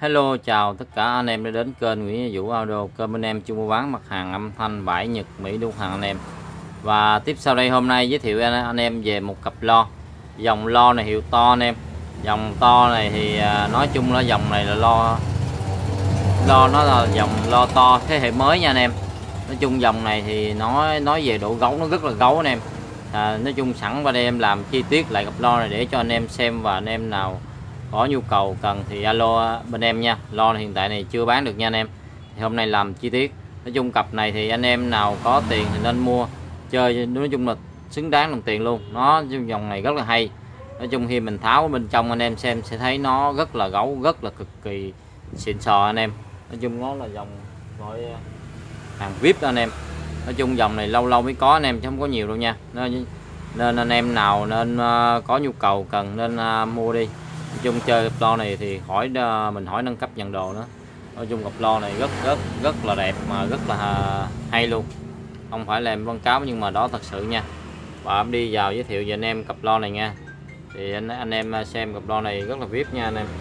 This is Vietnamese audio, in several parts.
Hello, chào tất cả anh em đã đến kênh Nguyễn Vũ Audio, kênh bên em chuyên mua bán mặt hàng âm thanh bãi Nhật Mỹ đủ hàng anh em. Và tiếp sau đây hôm nay giới thiệu anh em về một cặp loa. Dòng loa này hiệu to anh em. Dòng to này thì nói chung là dòng này là loa nó là dòng loa to thế hệ mới nha anh em. Nói chung dòng này thì nói về độ gấu nó rất là gấu anh em. Nói chung sẵn bên em làm chi tiết lại cặp loa này để cho anh em xem, và anh em nào có nhu cầu cần thì alo bên em nha. Lo hiện tại này chưa bán được nha anh em, thì hôm nay làm chi tiết. Nói chung cặp này thì anh em nào có tiền thì nên mua chơi, nói chung là xứng đáng đồng tiền luôn. Nó dòng này rất là hay. Nói chung khi mình tháo bên trong anh em xem sẽ thấy nó rất là gấu, rất là cực kỳ xịn sò anh em. Nói chung nó là dòng gọi hàng VIP đó anh em. Nói chung dòng này lâu lâu mới có anh em, chứ không có nhiều đâu nha, nên anh em nào nên có nhu cầu cần nên mua đi. Nói chung chơi cặp loa này thì mình hỏi nâng cấp dàn đồ nữa. Nói chung cặp loa này rất là đẹp mà rất là hay luôn, không phải là em quảng cáo nhưng mà đó thật sự nha. Và em đi vào giới thiệu về anh em cặp loa này nha. Thì anh em xem cặp loa này rất là VIP nha anh em.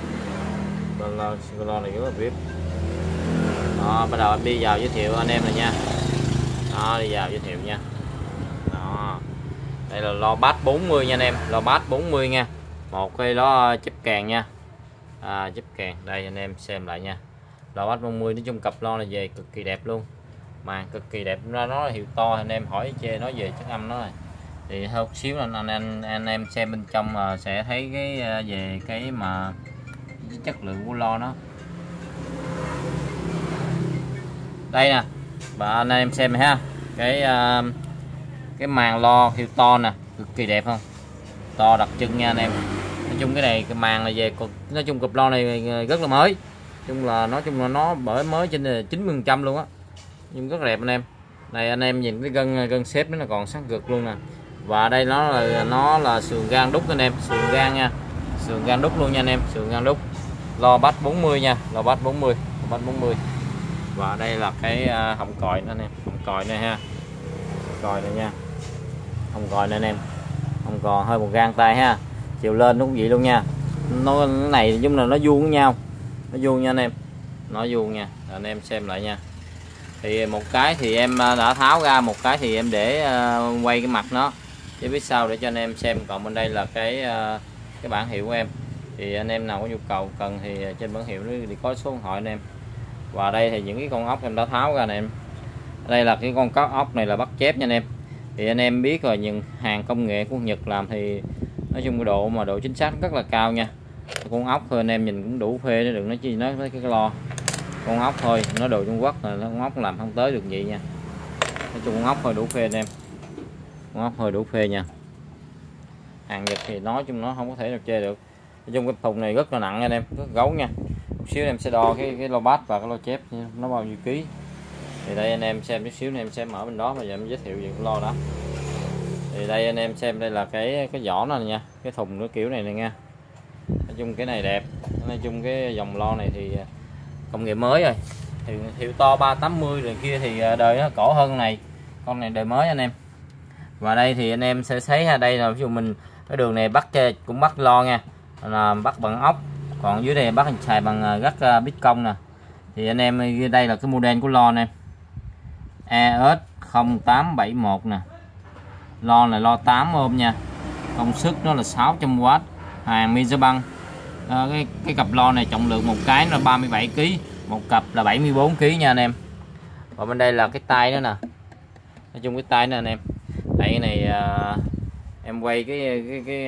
Loa này rất là VIP. Đó, bắt đầu em đi vào giới thiệu anh em rồi nha. Đó, đi vào giới thiệu nha. Đó, đây là loa bass 40 nha anh em, loa bass 40 nha. Một cái đó chép kèn nha, chép kèn đây anh em xem lại nha. Loa bass 40, nói chung cặp loa này về cực kỳ đẹp luôn, màn cực kỳ đẹp, ra nó là hiệu to. Anh em hỏi chê nói về chất âm nó rồi thì hơn xíu anh em xem bên trong mà sẽ thấy cái về cái mà cái chất lượng của loa nó. Đây nè và anh em xem này ha, cái màn loa hiệu to nè, cực kỳ đẹp không, to đặc trưng nha anh em. Nói chung cái này cái màn này về, nói chung cặp loa này rất là mới, nói chung là nó bởi mới trên 90% luôn á, nhưng rất là đẹp anh em. Này anh em nhìn cái gân xếp nó còn sáng cực luôn nè. Và đây nó là sườn gan đúc anh em, sườn gan nha, sườn gan đúc luôn nha anh em, sườn gan đúc. Loa bass 40 nha, loa bass 40, bass 40. Và đây là cái họng còi nữa anh em, họng còi này ha, còi này nha, họng còi này anh em, họng còi hơi một gang tay ha, chiều lên nó cũng vậy luôn nha. Nó này chung là nó vuông với nhau, nó vuông nha anh em, nó vuông nha. Anh em xem lại nha. Thì một cái thì em đã tháo ra, một cái thì em để quay cái mặt nó chứ biết sao để cho anh em xem. Còn bên đây là cái bảng hiệu của em, thì anh em nào có nhu cầu cần thì trên bảng hiệu thì có số điện thoại anh em. Và đây thì những cái con ốc em đã tháo ra này em. Đây là cái con cá ốc này là bắt chép nha anh em. Thì anh em biết rồi, những hàng công nghệ của Nhật làm thì nói chung cái độ chính xác rất là cao nha. Con ốc thôi anh em nhìn cũng đủ phê, đừng nói chi nói cái lo. Con ốc thôi, nó đồ Trung Quốc là con ốc làm không tới được vậy nha. Nói chung con ốc thôi đủ phê anh em. Con ốc thôi đủ phê nha. Hàng Nhật thì nói chung nó không có thể nào chê được. Nói chung cái thùng này rất là nặng anh em, rất gấu nha. Một xíu em sẽ đo cái lô bass và cái lô chép nó bao nhiêu ký. Thì đây anh em xem chút xíu, em sẽ mở bên đó mà giờ em giới thiệu về cái lô đó. Thì đây anh em xem, đây là cái vỏ này nha, cái thùng nó kiểu này nha. Nói chung cái này đẹp. Nói chung cái dòng lo này thì công nghệ mới rồi, thì hiệu to 380 rồi kia thì đời nó cổ hơn này, con này đời mới anh em. Và đây thì anh em sẽ thấy đây là ví dụ mình cái đường này bắt cũng bắt lo nha, là bắt bằng ốc, còn dưới đây bắt xài bằng gắt bít công nè. Thì anh em đây là cái model của lo nè, ES0871 nè. Lo này lo 8 ôm nha, công suất nó là 600W, hàng Mizuban. Cái cặp lo này trọng lượng một cái là 37 kg, một cặp là 74 kg nha anh em. Và bên đây là cái tay nữa nè, nói chung cái tay nữa anh em. Đây này em quay cái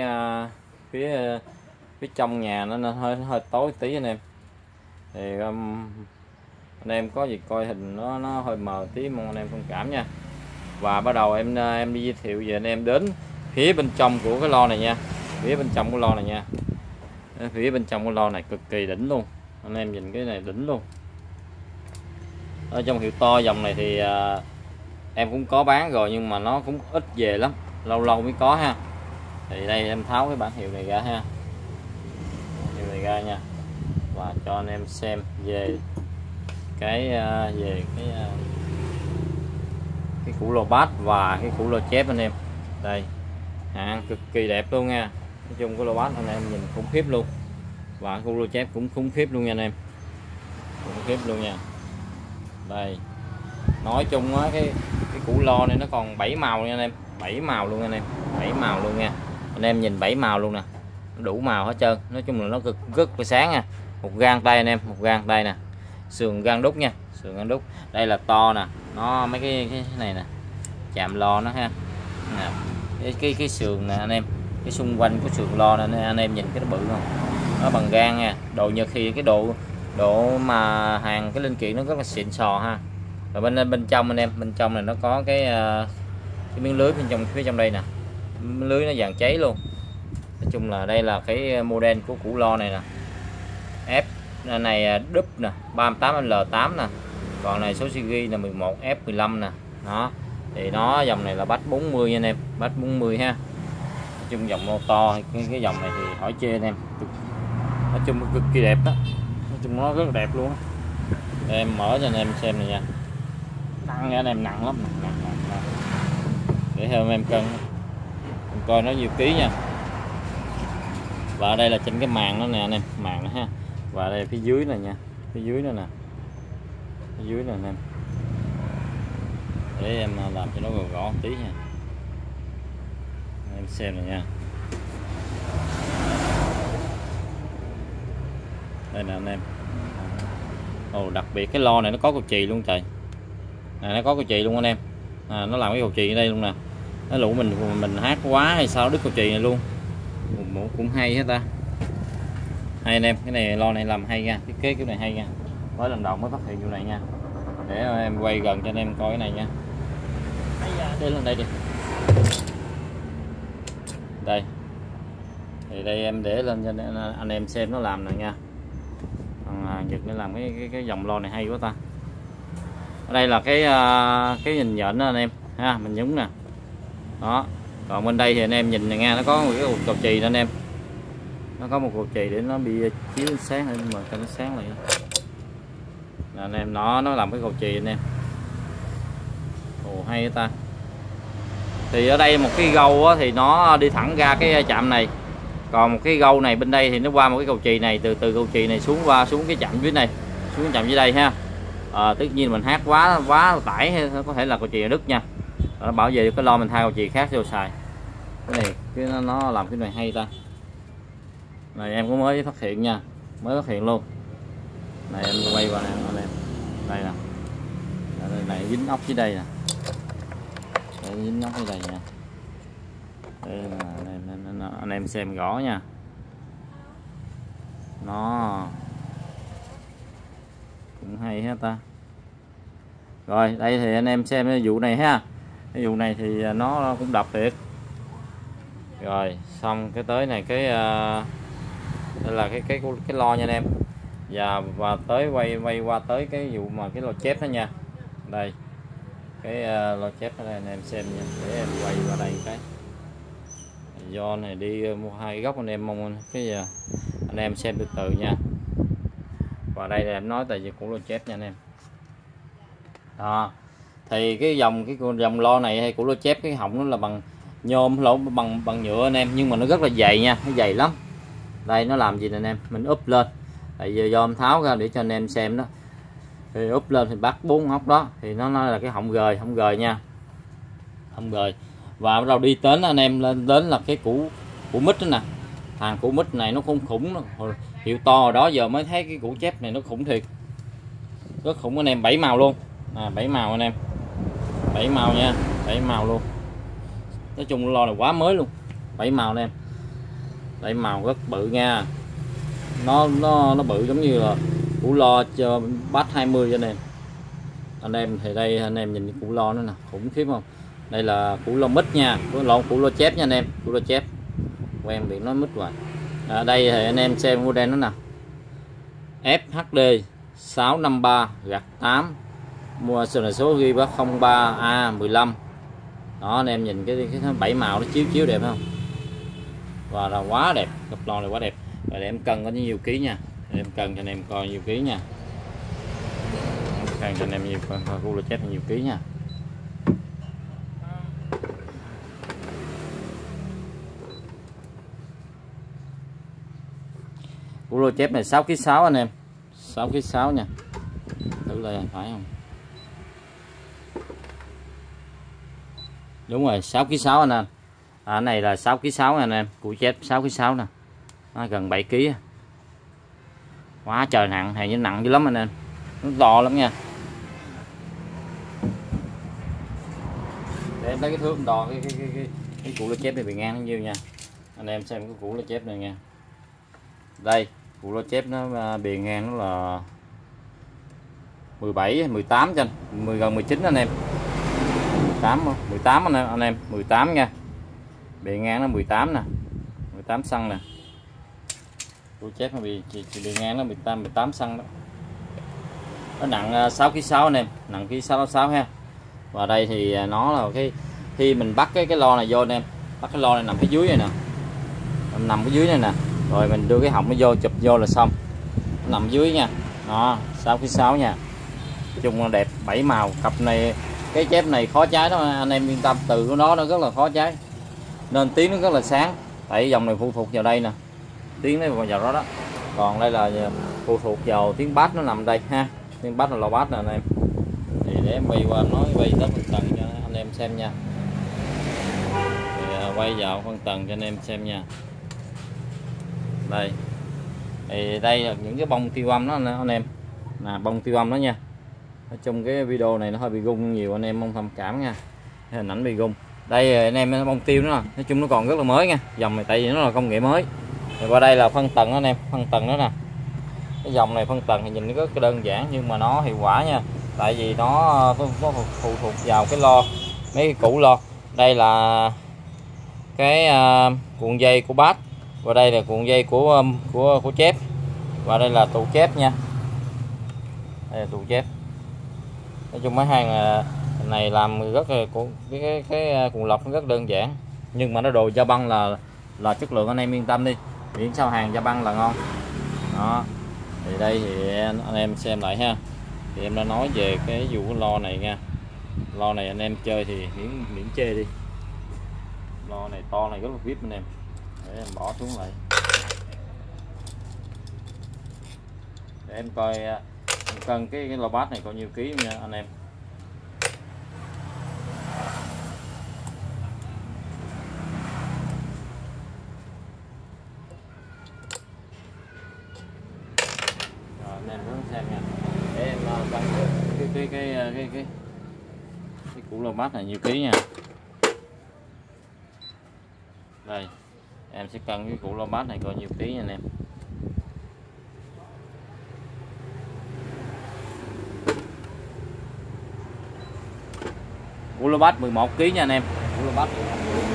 phía trong nhà nó hơi tối tí anh em, thì anh em có gì coi hình nó hơi mờ tí, mong anh em thông cảm nha. Và bắt đầu em đi giới thiệu về anh em đến phía bên trong của cái lo này nha, phía bên trong của lo này nha. Phía bên trong của lo này cực kỳ đỉnh luôn, anh em nhìn cái này đỉnh luôn. Ở trong hiệu to dòng này thì em cũng có bán rồi nhưng mà nó cũng ít về lắm, lâu lâu mới có ha. Thì đây em tháo cái bản hiệu này ra ha, hiệu này ra nha, và cho anh em xem về cái củ lô bass và cái củ lô chép anh em. Đây hàng cực kỳ đẹp luôn nha. Nói chung cái lô bass anh em nhìn khủng khiếp luôn, và cu lô chép cũng khủng khiếp luôn nha anh em, khủng khiếp luôn nha. Đây, nói chung á cái củ lo này nó còn 7 màu nha anh em, 7 màu luôn anh em, 7 màu luôn nha anh em, nhìn 7 màu luôn nè, đủ màu hết trơn. Nói chung là nó rất là sáng nha. Một gang tay anh em, một gang tay nè, sườn gang đúc nha, sườn gang đúc. Đây là to nè, nó mấy cái này nè, chạm lo nó ha nè. Cái sườn nè anh em, cái xung quanh của sườn lo nè anh em nhìn cái nó bự không, nó bằng gang nha. Đồ Nhật thì cái độ mà hàng cái linh kiện nó rất là xịn sò ha. Rồi bên trong anh em, bên trong này nó có cái miếng lưới phía trong đây nè, lưới nó vàng cháy luôn. Nói chung là đây là cái model của củ lo này nè, F này đúp nè, 38L8 nè, còn này số series là 11F15 nè. Đó thì nó dòng này là batch 40 anh em, batch 40 ha. Nói chung dòng mô to cái dòng này thì hỏi chê anh em, nói chung cực kỳ đẹp đó, nói chung nó rất là đẹp luôn. Em mở cho anh em xem này nha, nặng nha anh em, nặng lắm, nặng. Để theo em cân em coi nó nhiêu ký nha. Và ở đây là trên cái màng nó nè anh em, màng nó ha. Và đây phía dưới này nha, phía dưới nữa nè, phía dưới nè anh em, để em làm cho nó gọn một tí nha em xem này nha. Đây nè anh em. Ồ, đặc biệt cái lo này nó có cầu chì luôn trời, này nó có cầu chì luôn anh em. Nó làm cái cầu chì ở đây luôn nè. Nó lũ mình hát quá hay sao đứt cầu chì này luôn, cũng hay hết ta. Hay anh em, cái này lo này làm hay nha, thiết kế kiểu này hay nha, mới lần đầu mới phát hiện kiểu này nha. Để em quay gần cho anh em coi cái này nha. Để lên đây đi, đây thì đây em để lên cho anh em xem nó làm nè nha. Nhật nó làm cái dòng lo này hay quá ta. Ở đây là cái nhìn nhện đó anh em ha, mình nhúng nè đó. Còn bên đây thì anh em nhìn này nha, nó có một cái cầu chì đó anh em, nó có một cầu chì để nó bị chiếu sáng lên mà cho nó sáng lại nè anh em. Nó làm cái cầu chì anh em. Ồ, hay ta. Thì ở đây một cái gâu thì nó đi thẳng ra cái chạm này, còn một cái gâu này bên đây thì nó qua một cái cầu chì này, từ cầu chì này xuống cái chạm dưới này, xuống cái chạm dưới đây ha. Tất nhiên mình hát quá tải hay có thể là cầu chì đứt nha. Nó bảo vệ cái lo mình thay cầu chì khác vô xài. Cái này nó làm cái này hay ta. Này em cũng mới phát hiện nha, mới phát hiện luôn. Này em quay qua nè anh em, đây nè, đây này dính ốc dưới đây nè, đây, dính ốc dưới đây nha. Đây là anh em xem rõ nha. Nó cũng hay hết ta. Rồi đây thì anh em xem cái vụ này ha, cái vụ này thì nó cũng đập thiệt. Rồi xong cái tới này cái đây là cái lo nha anh em. Và tới quay qua tới cái vụ mà cái lo chép đó nha. Đây cái lo chép ở đây anh em xem nha, để em quay qua đây cái do này đi mua hai góc, anh em mong cái anh em xem từ từ nha. Và đây là em nói tại vì củ lo chép nha anh em. Đó thì cái dòng lo này hay củ lo chép, cái họng nó là bằng nhôm bằng nhựa anh em, nhưng mà nó rất là dày nha, nó dày lắm. Đây nó làm gì nè anh em, mình úp lên, tại vì do em tháo ra để cho anh em xem đó, thì úp lên thì bắt 4 ốc đó, thì nó nói là cái họng gời nha, họng gời. Và bắt đầu đi đến anh em lên đến là cái củ mít đó nè. Hàng củ mít này nó khủng nó hiệu to rồi đó, giờ mới thấy cái củ chép này nó khủng thiệt, rất khủng anh em. 7 màu luôn, 7 màu anh em, 7 màu nha, 7 màu luôn. Nói chung lo là quá mới luôn, 7 màu anh em, 7 màu rất bự nha. Nó bự giống như là củ lo cho batch 20 cho anh em. Thì đây anh em nhìn củ lo nó nè, khủng khiếp không. Đây là củ lo mít nha, củ lo chép nha anh em, củ lo chép, quen bị nói mít rồi. Đây thì anh em xem model nó nè, FHD 653-8, mua số ghi 03A15. Đó anh em nhìn cái 7 màu nó chiếu đẹp không, và là quá đẹp, cặp lon này quá đẹp. Rồi để em cân có nhiêu ký nha, để em cân cho anh em coi nhiêu ký nha, cân cho anh em nhiều củ lo chép nhiều ký nha. Củ lô chép này 6,6 kg anh em, 6,6 kg nha, thử lại phải không? Đúng rồi, 6,6 kg anh em. Cái này là 6,6 kg anh em, củ chép 6,6 nè, gần 7 kg. Quá trời nặng, hàng như nặng dữ lắm anh em, nó to lắm nha. Để em lấy cái thước đo cái củ lô chép này bị ngang bao nhiêu nha anh em xem cái củ lô chép này nha. Đây củ lô chép nó bề ngang nó là 17 18 cho anh, gần 19 anh em, 18 anh em 18 nha, bề ngang nó 18 nè, 18 cm nè. Củ chép nó bị bề ngang nó 18 cm đó. Nó nặng 6,6 kg anh em, nặng ký 6,6 ha. Và đây thì nó là cái khi mình bắt cái lo này vô anh em, bắt cái lo này nằm phía dưới này nè, nằm phía dưới này nè, rồi mình đưa cái họng nó vô, chụp vô là xong, nó nằm dưới nha. Đó 6,6 nha, chung là đẹp, 7 màu. Cặp này cái chép này khó cháy đó anh em yên tâm, từ của nó rất là khó cháy nên tiếng nó rất là sáng, tại dòng này phụ thuộc vào đây nè, tiếng nó vào đó đó. Còn đây là phụ thuộc vào tiếng bass nó nằm đây ha, tiếng bass là loa bass nè anh em. Thì để em quay qua nói quay tới phân tầng cho anh em xem nha. Thì quay vào phân tầng cho anh em xem nha. Đây thì đây là những cái bông tiêu âm đó anh em, là bông tiêu âm đó nha. Ở trong cái video này nó hơi bị gung nhiều, anh em mong thông cảm nha, hình ảnh bị gung. Đây anh em, bông tiêu nữa nè, nói chung nó còn rất là mới nha, dòng này tại vì nó là công nghệ mới. Rồi qua đây là phân tầng đó anh em, phân tầng đó nè. Cái dòng này phân tầng thì nhìn nó rất đơn giản nhưng mà nó hiệu quả nha, tại vì nó phụ thuộc vào cái lo, mấy cái củ lo. Đây là cái cuộn dây của bass, và đây là cuộn dây của chép, và đây là tụ chép nha, đây là tụ chép. Nói chung mấy hàng này làm rất là cái cuộn lọc nó rất đơn giản, nhưng mà nó đồ da băng là chất lượng, anh em yên tâm đi, miễn sao hàng da băng là ngon đó. Thì đây thì anh em xem lại ha, thì em đã nói về cái vụ lo này nha. Lo này anh em chơi thì miễn chê đi, lo này to này rất là vip anh em. Để em bỏ xuống lại để em coi cân cái lo bass này bao nhiêu ký nha anh em. Rồi anh em hướng xem nha, để em cân cái củ lo bass này nhiêu ký nha. Đây em sẽ cân cái củ lo bass này coi nhiêu ký nha anh em. Củ lo bass 11 kg nha anh em, củ lo bass 11 kg.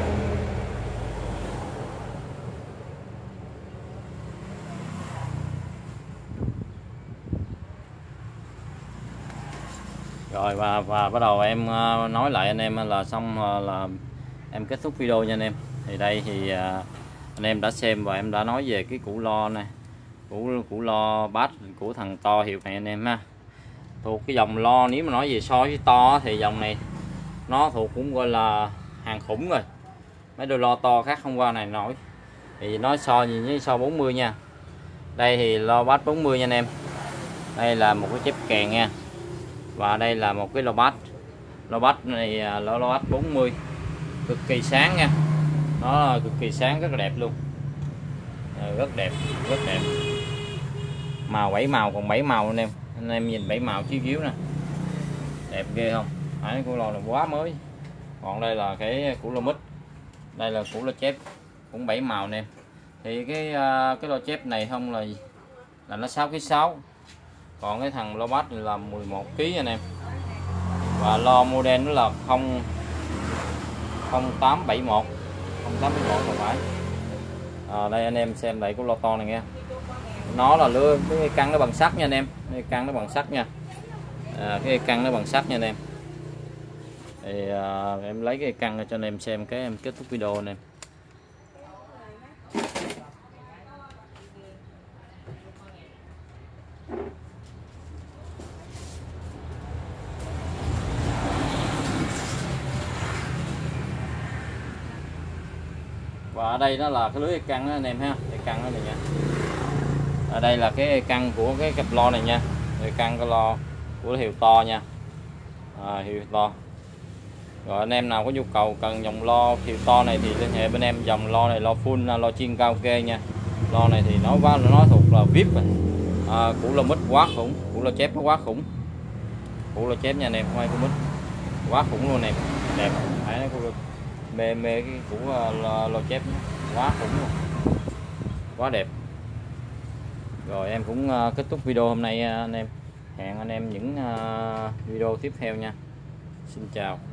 Rồi và bắt đầu em nói lại anh em là xong là em kết thúc video nha anh em. Thì đây thì anh em đã xem và em đã nói về cái củ lo này, củ lo bass của thằng to hiệu này anh em ha. Thuộc cái dòng lo, nếu mà nói về so với to thì dòng này nó thuộc cũng gọi là hàng khủng rồi, mấy đôi lo to khác không qua này nổi. Thì nói so gì với so 40 nha. Đây thì lo bass 40 nha anh em. Đây là một cái chép kèn nha, và đây là một cái lo bass này, lo bass 40 cực kỳ sáng nha, nó cực kỳ sáng, rất là đẹp luôn, rất đẹp. Màu 7 màu, còn 7 màu anh em nhìn 7 màu chiếu chiếu nè, đẹp ghê không. Cái củ lo này quá mới. Còn đây là cái củ lo mít, đây là củ lo chép cũng 7 màu anh em. Thì cái lo chép này không là nó 6,6 kg, còn cái thằng lo bass là 11 kg anh em. Và lo model nó là 0871 không phải. Đây anh em xem lại của lo to này nha, nó là cái căng nó bằng sắt nha anh em, cái căng nó bằng sắt nha, cái căng nó bằng sắt nha anh em. Thì em lấy cái căng cho anh em xem, cái em kết thúc video anh em. Và ở đây nó là cái lưới căng đó anh em ha, cái căng đó này nha. Ở đây là cái căn của cái cặp lo này nha, đây căn cái lo của hiệu to nha, hiệu to. Rồi anh em nào có nhu cầu cần dòng lo hiệu to này thì liên hệ bên em. Dòng lo này lo full, lo chuyên karaoke nha. Lo này thì nó thuộc là VIP rồi. Củ lo mít quá khủng, củ lo chép nó quá khủng, củ lo chép nha anh em, quay của mít quá khủng luôn nè, đẹp. Phải nói mê cái củ lo chép quá khủng luôn, quá đẹp. Rồi em cũng kết thúc video hôm nay anh em. Hẹn anh em những video tiếp theo nha. Xin chào.